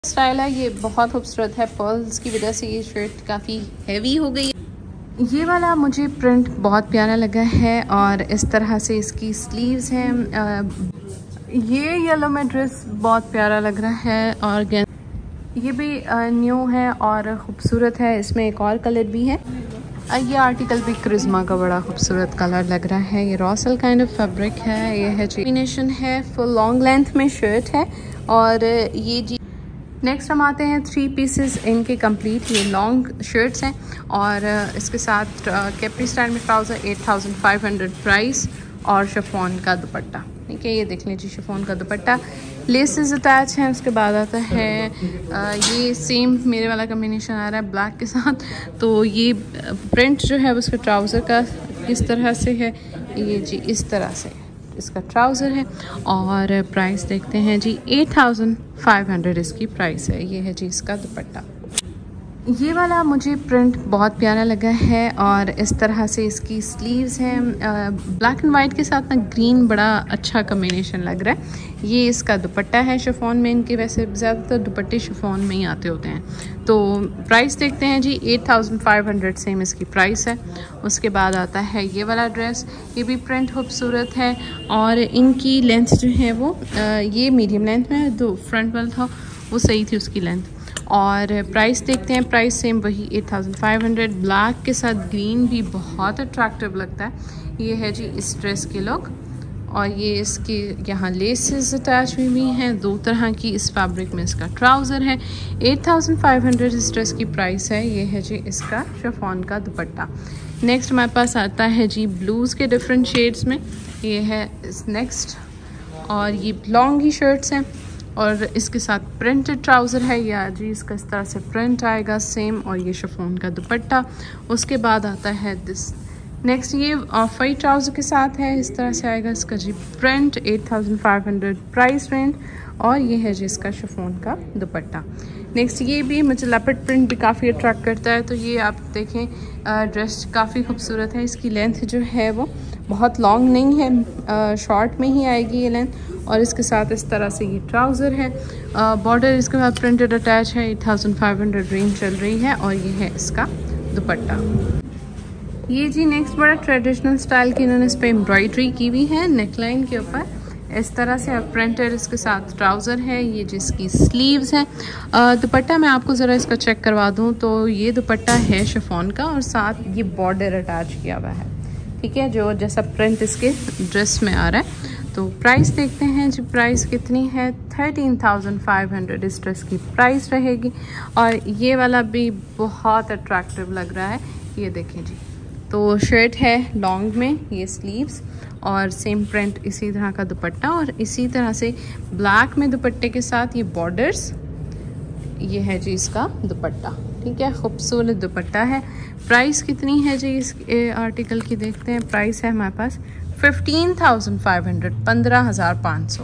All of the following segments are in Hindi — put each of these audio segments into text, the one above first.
स्टाइल है ये बहुत खूबसूरत है। पर्ल्स की वजह से ये शर्ट काफ़ी हैवी हो गई है। ये वाला मुझे प्रिंट बहुत प्यारा लगा है और इस तरह से इसकी स्लीव्स हैं। ये येलो में ड्रेस बहुत प्यारा लग रहा है और ये भी न्यू है और ख़ूबसूरत है। इसमें एक और कलर भी है। ये आर्टिकल भी क्रिस्मा का बड़ा खूबसूरत कलर लग रहा है। ये रॉसल काइंड ऑफ फैब्रिक है। ये है कॉम्बिनेशन है, फुल लॉन्ग लेंथ में शर्ट है। और ये जी नेक्स्ट हम आते हैं 3 पीसेस इनके कंप्लीट। ये लॉन्ग शर्ट्स हैं और इसके साथ कैप्री स्टाइल में ट्राउज़र 8500 प्राइस और शिफॉन का दुपट्टा। ठीक है, ये देख लीजिए शिफॉन का दुपट्टा, लेसेस अटैच हैं। उसके बाद आता है ये सेम मेरे वाला कम्बिनेशन आ रहा है ब्लैक के साथ। तो ये प्रिंट जो है उसके ट्राउज़र का किस तरह से है, ये जी इस तरह से इसका ट्राउज़र है। और प्राइस देखते हैं जी 8500 इसकी प्राइस है। ये है जी इसका दुपट्टा। ये वाला मुझे प्रिंट बहुत प्यारा लगा है और इस तरह से इसकी स्लीव्स हैं। ब्लैक एंड वाइट के साथ ना ग्रीन बड़ा अच्छा कम्बिनेशन लग रहा है। ये इसका दुपट्टा है शिफॉन में। इनके वैसे ज़्यादातर दुपट्टे शिफॉन में ही आते होते हैं। तो प्राइस देखते हैं जी 8500 सेम इसकी प्राइस है। उसके बाद आता है ये वाला ड्रेस। ये भी प्रिंट खूबसूरत है और इनकी लेंथ जो है वो ये मीडियम लेंथ में है। जो फ्रंट वाला था वो सही थी उसकी लेंथ। और प्राइस देखते हैं, प्राइस सेम वही 8500। ब्लैक के साथ ग्रीन भी बहुत अट्रैक्टिव लगता है। ये है जी इस ड्रेस के लुक। और ये इसके यहाँ लेसेस अटैच हुई हुई हैं 2 तरह की। इस फैब्रिक में इसका ट्राउज़र है। 8500 इस ड्रेस की प्राइस है। ये है जी इसका शिफॉन का दुपट्टा। नेक्स्ट हमारे पास आता है जी ब्लूज़ के डिफरेंट शेड्स में। ये है इस नेक्स्ट और ये लॉन्ग ही शर्ट्स हैं और इसके साथ प्रिंटेड ट्राउज़र है। या जी इसका इस तरह से प्रिंट आएगा सेम। और ये शिफॉन का दुपट्टा। उसके बाद आता है दिस नेक्स्ट, ये ऑफ वाइट ट्राउज़र के साथ है। इस तरह से आएगा इसका जी प्रिंट। 8500 price range. और ये है जी इसका शिफॉन का दुपट्टा। नेक्स्ट ये भी मुझे लेपर्ड प्रिंट भी काफ़ी अट्रैक्ट करता है। तो ये आप देखें ड्रेस काफ़ी खूबसूरत है। इसकी लेंथ जो है वो बहुत लॉन्ग नहीं है, शॉर्ट में ही आएगी ये लेंथ। और इसके साथ इस तरह से ये ट्राउज़र है। बॉर्डर इसके बाद प्रिंटेड अटैच है। 8500 रेंज चल रही है। और ये है इसका दुपट्टा। ये जी नेक्स्ट बड़ा ट्रेडिशनल स्टाइल की इन्होंने इस पर एम्ब्रॉयडरी की हुई है नेकलाइन के ऊपर। इस तरह से प्रिंटेड इसके साथ ट्राउज़र है। ये जिसकी स्लीव्स हैं। दुपट्टा मैं आपको ज़रा इसका चेक करवा दूँ तो ये दुपट्टा है शिफॉन का और साथ ये बॉर्डर अटैच किया हुआ है। ठीक है, जो जैसा प्रिंट इसके ड्रेस में आ रहा है। तो प्राइस देखते हैं जी, प्राइस कितनी है। 13500 इस ड्रेस की प्राइस रहेगी। और ये वाला भी बहुत अट्रैक्टिव लग रहा है। ये देखें जी, तो शर्ट है लॉन्ग में, ये स्लीव्स और सेम प्रिंट इसी तरह का दुपट्टा और इसी तरह से ब्लैक में दुपट्टे के साथ ये बॉर्डर्स। ये है जी इसका दुपट्टा। ठीक है, खूबसूरत दुपट्टा है। प्राइस कितनी है जी इस आर्टिकल की देखते हैं। प्राइस है हमारे पास 15500, 15500।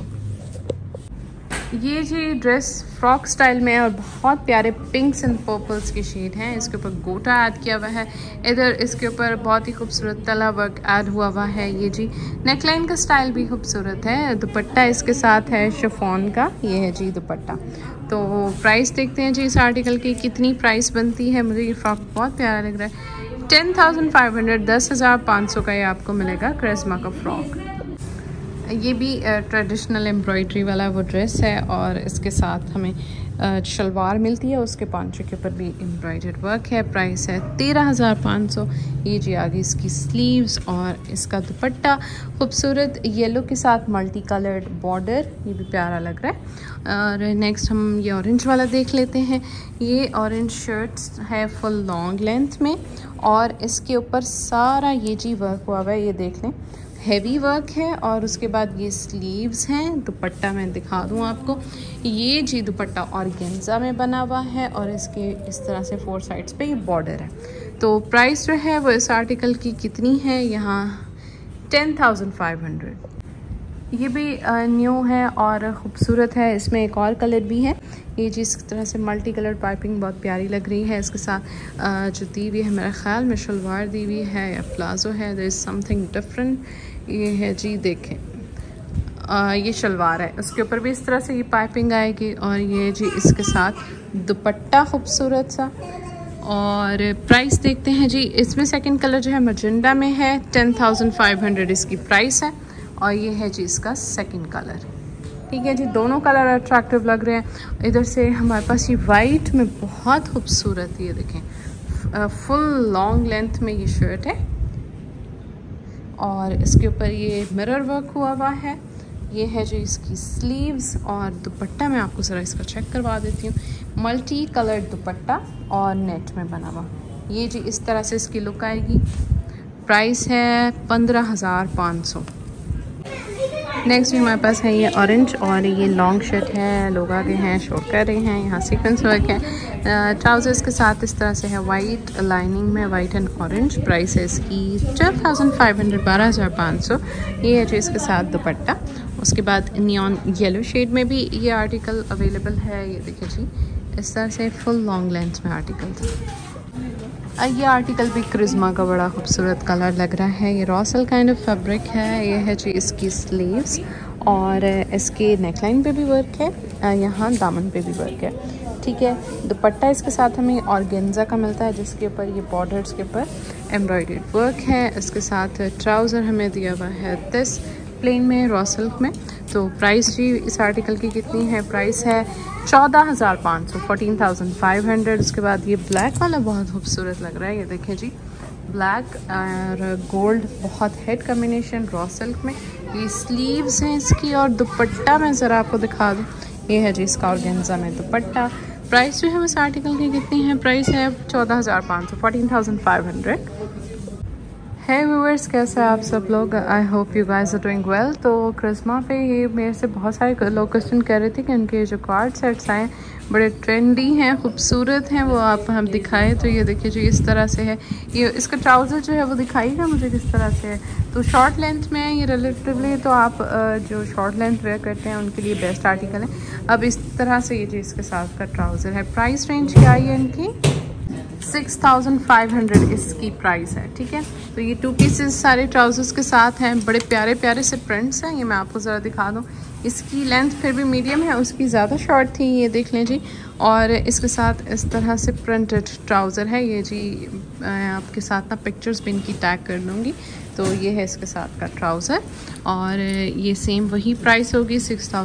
ये जी ड्रेस फ्रॉक स्टाइल में है और बहुत प्यारे पिंक्स एंड पर्पल्स की शेड हैं। इसके ऊपर गोटा ऐड किया हुआ है। इधर इसके ऊपर बहुत ही खूबसूरत तला वर्क ऐड हुआ हुआ है। ये जी नेकलाइन का स्टाइल भी खूबसूरत है। दुपट्टा इसके साथ है शिफॉन का। ये है जी दुपट्टा। तो प्राइस देखते हैं जी इस आर्टिकल की कितनी प्राइस बनती है। मुझे ये फ्रॉक बहुत प्यारा लग रहा है। 10500, 10500 का ये आपको मिलेगा क्रिस्मा का फ्रॉक। ये भी ट्रेडिशनल एम्ब्रॉयडरी वाला वो ड्रेस है और इसके साथ हमें शलवार मिलती है। उसके पांचों के ऊपर भी एम्ब्रॉयडर्ड वर्क है। प्राइस है 13500। ये जी आगे इसकी स्लीव्स और इसका दुपट्टा खूबसूरत येलो के साथ मल्टी कलर्ड बॉर्डर। ये भी प्यारा लग रहा है। और नेक्स्ट हम ये ऑरेंज वाला देख लेते हैं। ये ऑरेंज शर्ट्स है फुल लॉन्ग लेंथ में और इसके ऊपर सारा ये जी वर्क हुआ हुआ है। ये देख लें, हैवी वर्क है। और उसके बाद ये स्लीव्स हैं। दुपट्टा मैं दिखा दूँ आपको। ये जी दुपट्टा ऑर्गेन्जा में बना हुआ है और इसके इस तरह से 4 साइड्स पे ये बॉर्डर है। तो प्राइस जो है वो इस आर्टिकल की कितनी है यहाँ 10500। ये भी न्यू है और ख़ूबसूरत है। इसमें एक और कलर भी है। ये जिस तरह से मल्टी कलर पाइपिंग बहुत प्यारी लग रही है। इसके साथ जो दी हुई है मेरे ख़्याल में शलवार दी हुई है या प्लाजो है। There is something different. ये है जी देखें ये शलवार है, उसके ऊपर भी इस तरह से ये पाइपिंग आएगी। और ये जी इसके साथ दुपट्टा खूबसूरत सा। और प्राइस देखते हैं जी, इसमें सेकंड कलर जो है मजेंडा में है, 10,500 इसकी प्राइस है। और ये है जी इसका सेकंड कलर। ठीक है जी, दोनों कलर अट्रैक्टिव लग रहे हैं। इधर से हमारे पास ये वाइट में बहुत खूबसूरत, ये देखें फुल लॉन्ग लेंथ में ये शर्ट है और इसके ऊपर ये मिरर वर्क हुआ हुआ है। ये है जो इसकी स्लीव्स और दुपट्टा, मैं आपको ज़रा इसका चेक करवा देती हूँ। मल्टी कलर दुपट्टा और नेट में बना हुआ, ये जी इस तरह से इसकी लुक आएगी। प्राइस है 15,500। नेक्स्ट भी हमारे पास है ये ऑरेंज और ये लॉन्ग शर्ट है, लोग आगे हैं शो कर रहे हैं, यहाँ सीक्वेंस वर्क है। ट्राउजर्स के साथ इस तरह से है, वाइट लाइनिंग में, वाइट एंड ऑरेंज। प्राइस है इसकी 12,500, 12,500। ये है जो इसके साथ दुपट्टा। उसके बाद नियॉन येलो शेड में भी ये आर्टिकल अवेलेबल है। ये देखिए जी इस तरह से फुल लॉन्ग लेंथ में आर्टिकल था। ये आर्टिकल भी क्रिज्मा का बड़ा खूबसूरत कलर लग रहा है। ये रॉसल काइंड ऑफ फैब्रिक है। ये है जी इसकी स्लीव्स और इसके नेकलाइन पे भी वर्क है, यहाँ दामन पे भी वर्क है। ठीक है, दुपट्टा इसके साथ हमें ऑर्गेन्जा का मिलता है, जिसके ऊपर ये बॉर्डर्स के ऊपर एम्ब्रॉयडर्ड वर्क है। इसके साथ ट्राउज़र हमें दिया हुआ है दिस प्लेन में, रॉ सिल्क में। तो प्राइस जी इस आर्टिकल की कितनी है? प्राइस है 14,500, 14,500। उसके बाद ये ब्लैक वाला बहुत खूबसूरत लग रहा है। ये देखें जी, ब्लैक और गोल्ड बहुत हेड कॉम्बिनेशन, रॉ सिल्क में। ये स्लीव्स हैं इसकी और दुपट्टा मैं ज़रा आपको दिखा दूँ। ये है जी इसका ऑर्गेन्जा में दुपट्टा। प्राइस जो है इस आर्टिकल की कितनी है? प्राइस है 14,500, 14,500। है व्यूअर्स, कैसे आप सब लोग? I hope you guys are doing well. तो क्रिस्मा पे ये मेरे से बहुत सारे लोग क्वेश्चन कर रहे थे कि उनके जो कार्ड सेट्स आए बड़े ट्रेंडी हैं, खूबसूरत हैं, वो आप हम दिखाएं। तो ये देखिए जो इस तरह से है, ये इसका ट्राउज़र जो है वो दिखाइएगा मुझे किस तरह से है। तो शॉर्ट लेंथ में है ये रिलेटिवली, तो आप जो शॉर्ट लेंथ वेयर करते हैं उनके लिए बेस्ट आर्टिकल है। अब इस तरह से ये जो इसके साथ का ट्राउज़र है, प्राइस रेंज क्या है इनकी? 6,500 इसकी प्राइस है। ठीक है, तो ये 2 पीसेस सारे ट्राउजर्स के साथ हैं, बड़े प्यारे प्यारे से प्रिंट्स हैं। ये मैं आपको ज़रा दिखा दूँ। इसकी लेंथ फिर भी मीडियम है, उसकी ज़्यादा शॉर्ट थी, ये देख लें जी। और इसके साथ इस तरह से प्रिंटेड ट्राउज़र है। ये जी आपके साथ ना पिक्चर्स भी इनकी टैग कर लूँगी। तो ये है इसके साथ का ट्राउज़र और ये सेम वही प्राइस होगी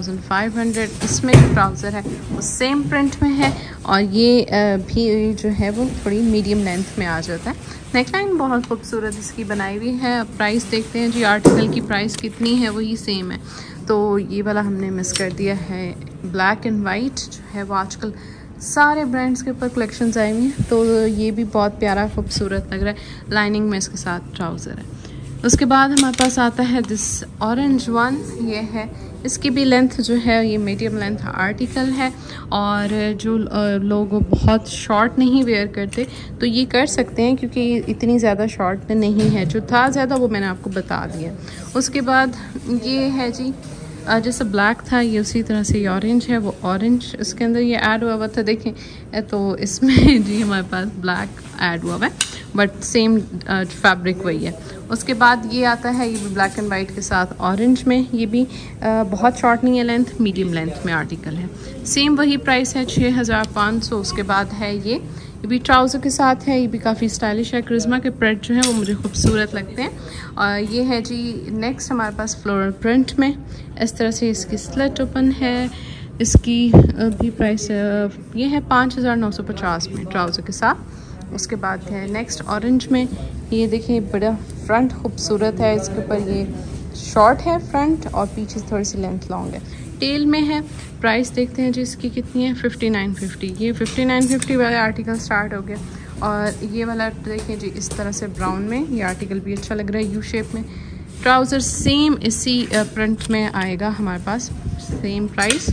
6,500। इसमें जो ट्राउज़र है वो सेम प्रिंट में है और ये भी जो है वो थोड़ी मीडियम लेंथ में आ जाता है। नेकलाइन बहुत खूबसूरत इसकी बनाई हुई है। प्राइस देखते हैं जी, आर्टिकल की प्राइस कितनी है, वही सेम है। तो ये वाला हमने मिस कर दिया है। ब्लैक एंड वाइट जो है वो आजकल सारे ब्रांड्स के ऊपर कलेक्शंस आई हुई हैं, तो ये भी बहुत प्यारा खूबसूरत लग रहा है। लाइनिंग में इसके साथ ट्राउज़र है। उसके बाद हमारे पास आता है दिस ऑरेंज वन। ये है, इसकी भी लेंथ जो है ये मीडियम लेंथ आर्टिकल है। और जो लोग बहुत शॉर्ट नहीं वेयर करते तो ये कर सकते हैं, क्योंकि इतनी ज़्यादा शॉर्ट नहीं है। जो था ज़्यादा वो मैंने आपको बता दिया। उसके बाद ये है जी, जैसे ब्लैक था ये उसी तरह से ये ऑरेंज है, वो ऑरेंज इसके अंदर ये ऐड हुआ था, देखें। तो इसमें जी हमारे पास ब्लैक ऐड हुआ है, बट सेम फैब्रिक वही है। उसके बाद ये आता है, ये भी ब्लैक एंड वाइट के साथ ऑरेंज में। ये भी बहुत शॉर्ट नहीं है लेंथ, मीडियम लेंथ में आर्टिकल है। सेम वही प्राइस है 6,500। उसके बाद है ये भी ट्राउज़र के साथ है। ये भी काफ़ी स्टाइलिश है। क्रिज्मा के प्रिंट जो है वो मुझे खूबसूरत लगते हैं। और ये है जी नेक्स्ट हमारे पास फ्लोरल प्रिंट में, इस तरह से इसकी स्लिट ओपन है। इसकी भी प्राइस ये है 5,950 में ट्राउज़र के साथ। उसके बाद है नेक्स्ट ऑरेंज में। ये देखिए बड़ा फ्रंट खूबसूरत है, इसके ऊपर ये शॉर्ट है फ्रंट और पीछे थोड़ी सी लेंथ लॉन्ग है, टेल में है। प्राइस देखते हैं जी इसकी कितनी है? 5950। ये 5950 वाला आर्टिकल स्टार्ट हो गया। और ये वाला देखिए जी इस तरह से ब्राउन में, ये आर्टिकल भी अच्छा लग रहा है, यू शेप में। ट्राउज़र सेम इसी प्रिंट में आएगा हमारे पास, सेम प्राइस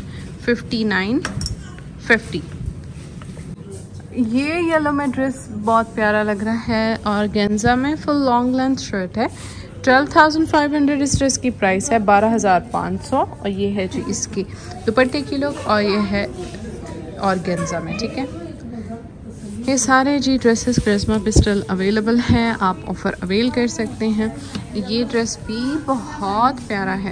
5950। ये येलो में ड्रेस बहुत प्यारा लग रहा है और गेंजा में फुल लॉन्ग लेंथ शर्ट है। 12,500 इस ड्रेस की प्राइस है, 12,500। और ये है जी इसकी दुपट्टे की लुक और ये है ऑर्गेन्जा में। ठीक है, ये सारे जी ड्रेसेस क्रिस्मा पे स्टिल अवेलेबल हैं, आप ऑफ़र अवेल कर सकते हैं। ये ड्रेस भी बहुत प्यारा है,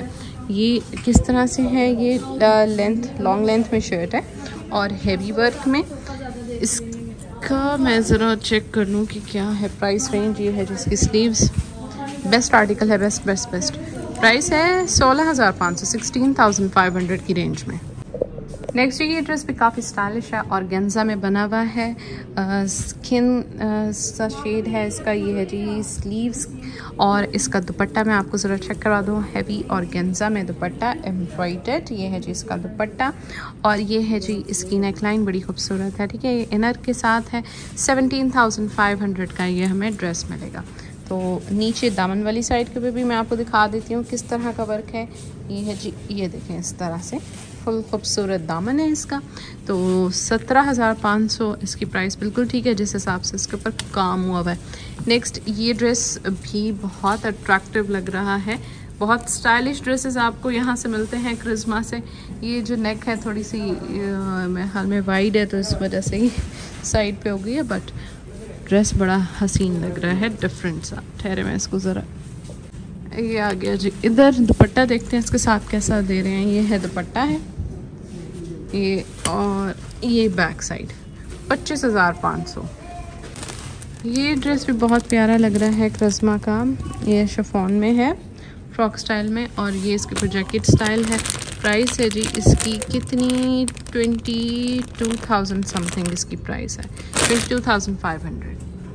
ये किस तरह से है, ये लॉन्ग लेंथ में शर्ट है और हैवी वर्क में। इसका मैं ज़रा चेक कर लूँ कि क्या है प्राइस रेंज। ये है जिसकी स्लीव्स, बेस्ट आर्टिकल है, बेस्ट प्राइस है 16,500, 16,500 की रेंज में। नेक्स्ट ये ड्रेस भी काफ़ी स्टाइलिश है, ऑर्गेन्जा में बना हुआ है, स्किन सा शेड है इसका। ये है जी स्लीव्स और इसका दुपट्टा मैं आपको ज़रा चेक करवा दूँ। हैवी ऑर्गेन्जा में दुपट्टा एम्ब्रॉयडर्ड, ये है जी इसका दुपट्टा और ये है जी इसकी नेकलाइन बड़ी खूबसूरत है। ठीक है, ये इनर के साथ है। 17,500 का ये हमें ड्रेस मिलेगा। तो नीचे दामन वाली साइड के ऊपर भी मैं आपको दिखा देती हूँ किस तरह का वर्क है। ये है जी, ये देखें इस तरह से फुल खूबसूरत दामन है इसका। तो 17,500 इसकी प्राइस बिल्कुल ठीक है जिस हिसाब से इसके ऊपर काम हुआ है। नेक्स्ट ये ड्रेस भी बहुत अट्रैक्टिव लग रहा है। बहुत स्टाइलिश ड्रेसेस आपको यहाँ से मिलते हैं क्रिस्मा से। ये जो नेक है थोड़ी सी मेरे ख्याल में वाइड है तो इस वजह से ही साइड पे हो गई है, बट ड्रेस बड़ा हसीन लग रहा है, डिफरेंट सा। ठहरे मैं इसको ज़रा, ये आ गया जी। इधर दुपट्टा देखते हैं इसके साथ कैसा दे रहे हैं। ये है दुपट्टा है ये, और ये बैक साइड 25,500। ये ड्रेस भी बहुत प्यारा लग रहा है क्रिस्मा का। ये शिफॉन में है, फ्रॉक स्टाइल में, और ये इसके ऊपर जैकेट स्टाइल है। प्राइस है जी इसकी कितनी, 22,000 समथिंग इसकी प्राइस है, 22,500।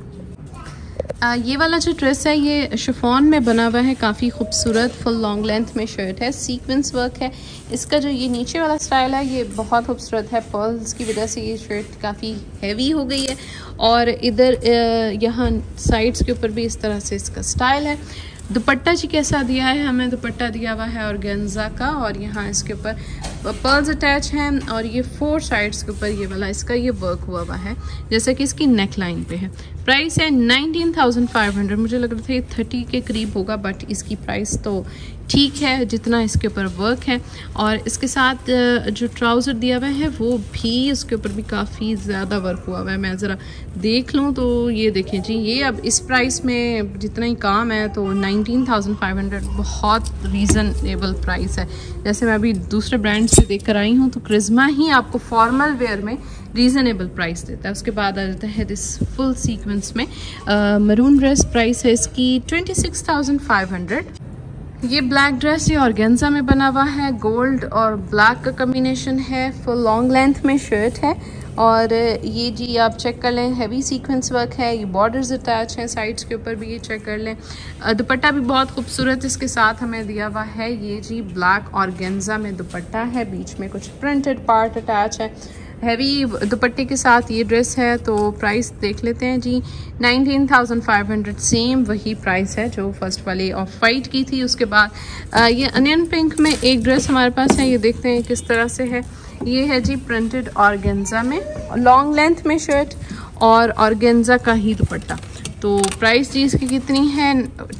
ये वाला जो ड्रेस है ये शिफॉन में बना हुआ है, काफ़ी खूबसूरत फुल लॉन्ग लेंथ में शर्ट है, सीक्वेंस वर्क है। इसका जो ये नीचे वाला स्टाइल है ये बहुत खूबसूरत है, पर्ल्स की वजह से ये शर्ट काफ़ी हैवी हो गई है। और इधर यहाँ साइड्स के ऊपर भी इस तरह से इसका स्टाइल है। दुपट्टा जी कैसा दिया है, हमें दुपट्टा दिया हुआ है ऑर्गेन्जा का, और यहाँ इसके ऊपर पर्ल्स अटैच हैं, और ये 4 साइड्स के ऊपर ये वाला इसका ये वर्क हुआ है जैसे कि इसकी नेक लाइन पे है। प्राइस है 19,500। मुझे लग रहा था ये 30 के करीब होगा, बट इसकी प्राइस तो ठीक है जितना इसके ऊपर वर्क है। और इसके साथ जो ट्राउज़र दिया हुआ है वो भी उसके ऊपर भी काफ़ी ज़्यादा वर्क हुआ है। मैं ज़रा देख लूँ तो ये देखें जी, ये अब इस प्राइस में जितना ही काम है तो 19,500 बहुत रीज़नेबल प्राइस है। जैसे मैं अभी दूसरे ब्रांड से देख कर आई हूँ तो क्रिस्मा ही आपको फॉर्मल वेयर में रीज़नेबल प्राइस देता है। उसके बाद आ जाता है दिस फुल सीक्वेंस में मरून ड्रेस। प्राइस है इसकी 26,500। ये ब्लैक ड्रेस ये ऑर्गेन्जा में बना हुआ है, गोल्ड और ब्लैक का कम्बिनेशन है, फुल लॉन्ग लेंथ में शर्ट है। और ये जी आप चेक कर लें, हैवी सीक्वेंस वर्क है, ये बॉर्डर्स अटैच हैं साइड्स के ऊपर भी, ये चेक कर लें। दुपट्टा भी बहुत खूबसूरत इसके साथ हमें दिया हुआ है। ये जी ब्लैक ऑर्गेन्जा में दुपट्टा है, बीच में कुछ प्रिंटेड पार्ट अटैच है। हैवी दुपट्टे के साथ ये ड्रेस है। तो प्राइस देख लेते हैं जी, 19,500 सेम वही प्राइस है जो फर्स्ट वाली ऑफ वाइट की थी। उसके बाद ये अनियन पिंक में एक ड्रेस हमारे पास है, ये देखते हैं किस तरह से है। ये है जी प्रिंटेड ऑर्गेन्जा में, लॉन्ग लेंथ में शर्ट और ऑर्गेन्जा का ही दुपट्टा। तो प्राइस जी इसकी कितनी है,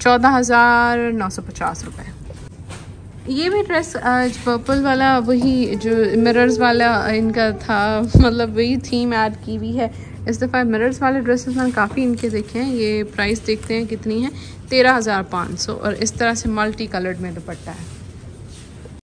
14,950 रुपये। ये भी ड्रेस पर्पल वाला वही जो मिरर्स वाला इनका था, मतलब वही थीम ऐड की हुई है। इस दफ़ा मिरर्स वाले ड्रेसेस मैंने काफ़ी इनके देखे हैं। ये प्राइस देखते हैं कितनी है, 13,500, और इस तरह से मल्टी कलर्ड में दुपट्टा है।